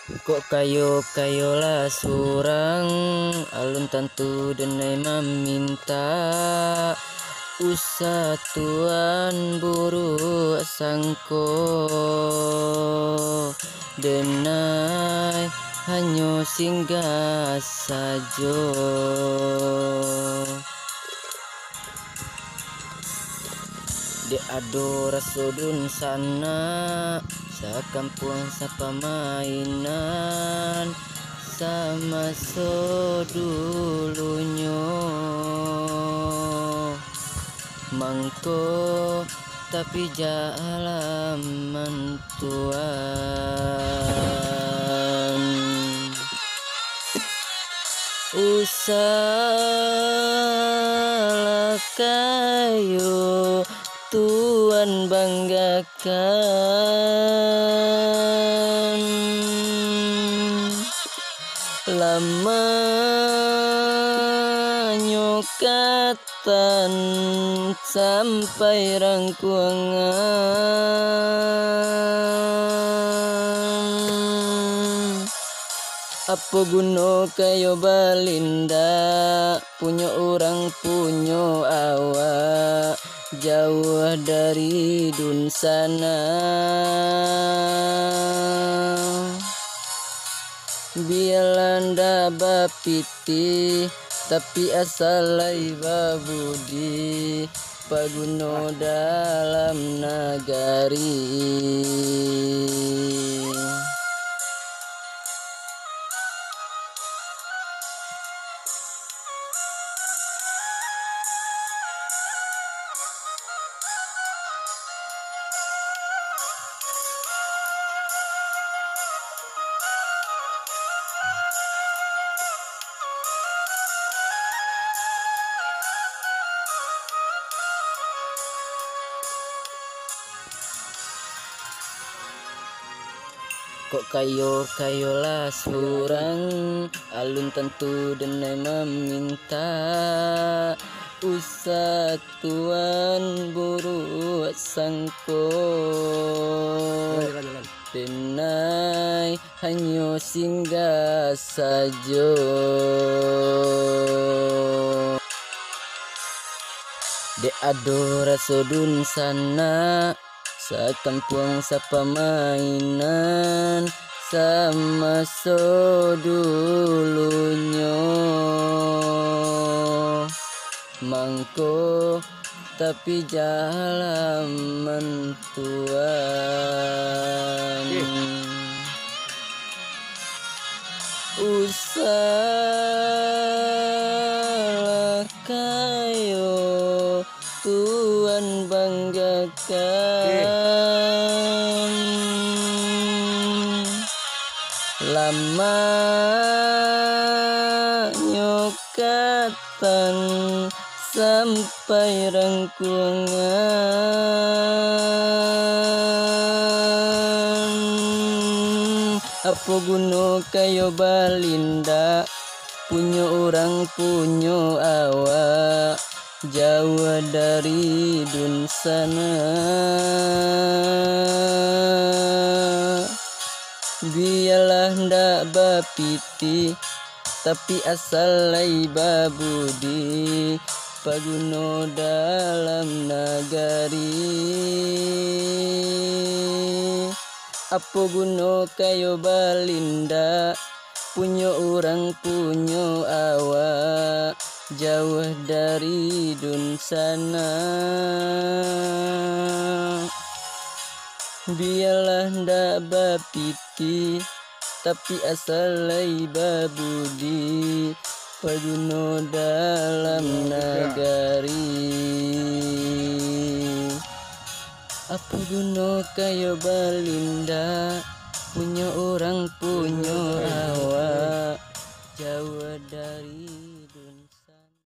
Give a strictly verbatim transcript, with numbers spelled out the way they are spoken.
Kok kayo-kayolah surang alun tantu denai meminta usah tuan buru sangko denai hanyo singgah sajo di ado rasudun sana sakampung sapamainan sama so dulunyo mangko tapi jalaman tuan usahlah kayo tuan banggakan lama nyokatan sampai rangkuangan apa guna kayo balinda punya orang punya awak jauh dari dun sana biarlah bapiti tapi asal lai babudi paguno dalam nagari kok kayo-kayolah surang alun tentu denai meminta usah tuan buru sangko denai hanyo singgah sajo de ado rasudun sana sakampung sapamainan sama so dulunyo mangko tapi jalaman tuan usahlah kayo tuan banggakan lama nyokatan sampai rangkuangan apa guna kayo balinda punya orang punya awak jauh dari dun sana biarlah ndak bapiti tapi asal lai babudi paguno dalam nagari apa guna kayo balinda punya orang punya awak jauh dari dun sana biarlah ndak bapiti tapi asal lai babudi paguno dalam nagari apa guna kayo balinda punya orang punya awak jauh dari dun sana.